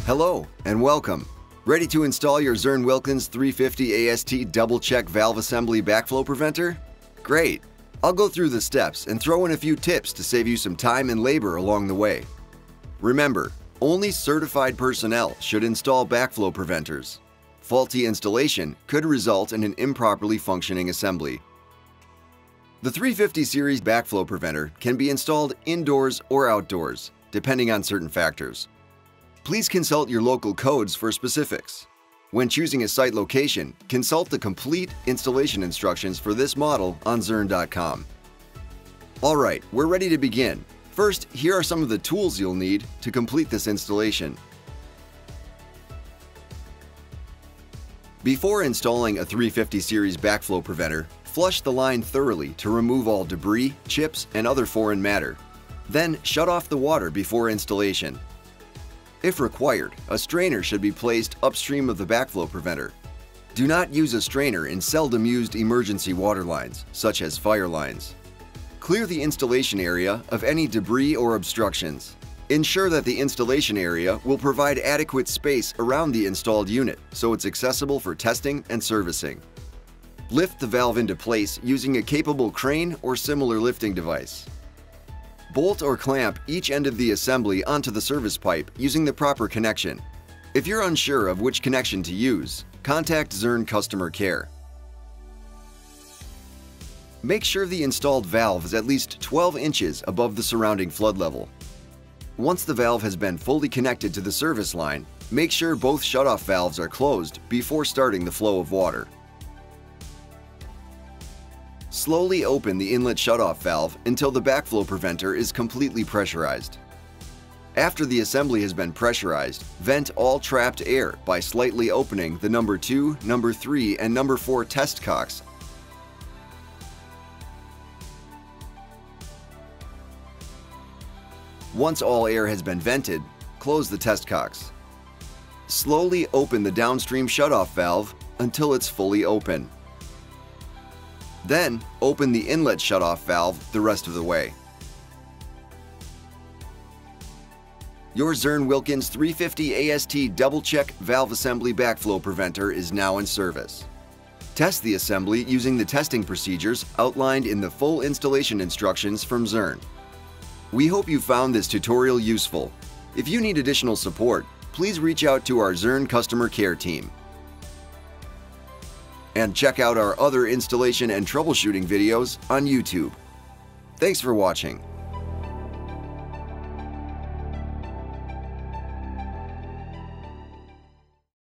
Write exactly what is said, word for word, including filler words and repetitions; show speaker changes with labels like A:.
A: Hello and welcome. Ready to install your Zurn Wilkins three fifty A S T double check valve assembly backflow preventer? Great! I'll go through the steps and throw in a few tips to save you some time and labor along the way. Remember, only certified personnel should install backflow preventers. Faulty installation could result in an improperly functioning assembly. The three fifty series backflow preventer can be installed indoors or outdoors, depending on certain factors. Please consult your local codes for specifics. When choosing a site location, consult the complete installation instructions for this model on Zurn dot com. Alright, we're ready to begin. First, here are some of the tools you'll need to complete this installation. Before installing a three fifty series backflow preventer, flush the line thoroughly to remove all debris, chips, and other foreign matter. Then shut off the water before installation. If required, a strainer should be placed upstream of the backflow preventer. Do not use a strainer in seldom used emergency water lines, such as fire lines. Clear the installation area of any debris or obstructions. Ensure that the installation area will provide adequate space around the installed unit so it's accessible for testing and servicing. Lift the valve into place using a capable crane or similar lifting device. Bolt or clamp each end of the assembly onto the service pipe using the proper connection. If you're unsure of which connection to use, contact Zurn Customer Care. Make sure the installed valve is at least twelve inches above the surrounding flood level. Once the valve has been fully connected to the service line, make sure both shutoff valves are closed before starting the flow of water. Slowly open the inlet shutoff valve until the backflow preventer is completely pressurized. After the assembly has been pressurized, vent all trapped air by slightly opening the number two, number three, and number four test cocks. Once all air has been vented, close the test cocks. Slowly open the downstream shutoff valve until it's fully open. Then, open the inlet shutoff valve the rest of the way. Your Zurn Wilkins three fifty A S T double check valve assembly backflow preventer is now in service. Test the assembly using the testing procedures outlined in the full installation instructions from Zurn. We hope you found this tutorial useful. If you need additional support, please reach out to our Zurn Customer Care team. And check out our other installation and troubleshooting videos on YouTube. Thanks for watching.